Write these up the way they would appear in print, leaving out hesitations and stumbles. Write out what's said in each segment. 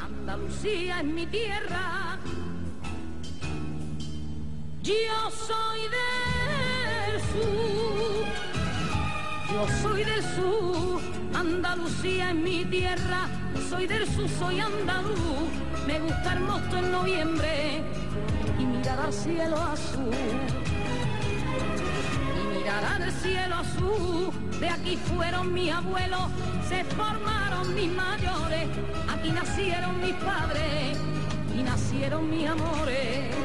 Andalucía es mi tierra, yo soy del sur, yo soy del sur, Andalucía es mi tierra, soy del sur, soy andaluz, me gusta el mosto en noviembre y mirar al cielo azul, y mirar al cielo azul, de aquí fueron mis abuelos, se formaron mis mayores, aquí nacieron mis padres y nacieron mis amores.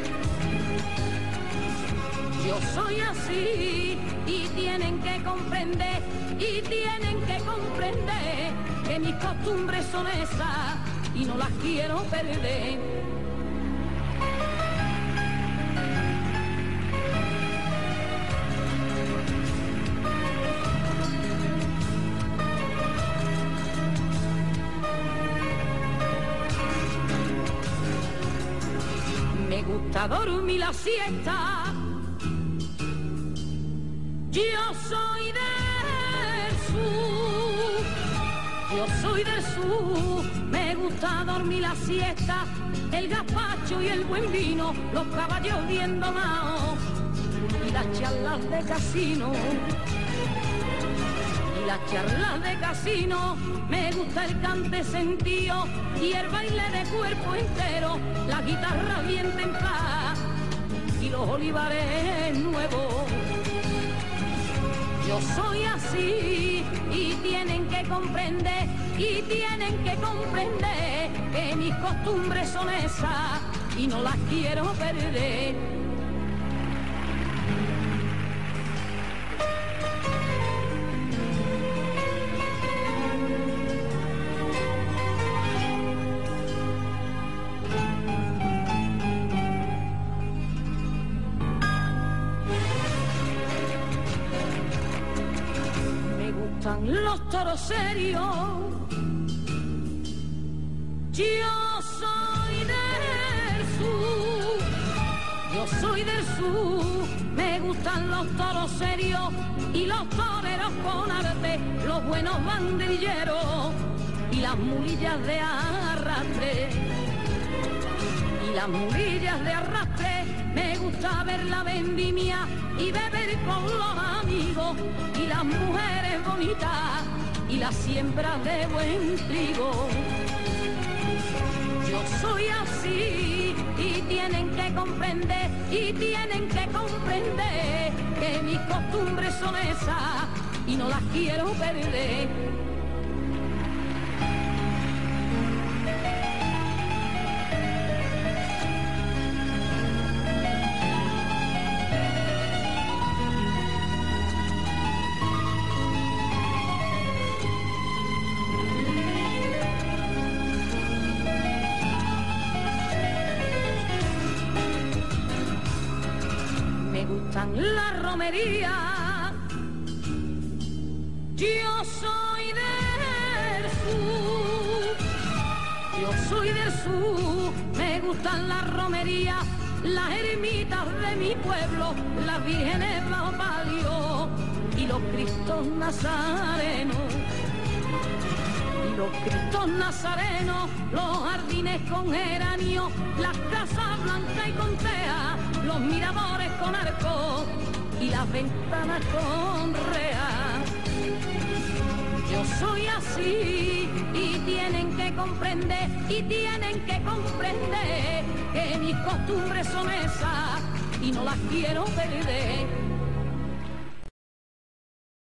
Yo soy así y tienen que comprender, y tienen que comprender que mis costumbres son esas y no las quiero perder. Me gusta dormir la siesta, yo soy del sur, yo soy del sur, me gusta dormir la siesta, el gazpacho y el buen vino, los caballos bien domados y las charlas de casino. Y las charlas de casino, me gusta el cante sentido y el baile de cuerpo entero, la guitarra bien templada y los olivares nuevos. Yo soy así y tienen que comprender, y tienen que comprender que mis costumbres son esas y no las quiero perder. Los toros serios, yo soy del sur, yo soy del sur, me gustan los toros serios y los toreros con arte, los buenos banderilleros y las mulillas de arrastre. Y las mulillas de arrastre, me gusta ver la vendimia y beber con los amigos y las mujeres bonitas y las siembras de buen trigo. Yo soy así y tienen que comprender, y tienen que comprender que mis costumbres son esas y no las quiero perder. La romería, yo soy del sur, yo soy del sur, me gustan las romerías, las ermitas de mi pueblo, las vírgenes bajo palio y los cristos nazarenos. Y los cristos nazarenos, los jardines con geranio, las casas blancas y con teja, los miradores con arco y las ventanas con reja. Yo soy así y tienen que comprender, y tienen que comprender que mis costumbres son esas y no las quiero perder.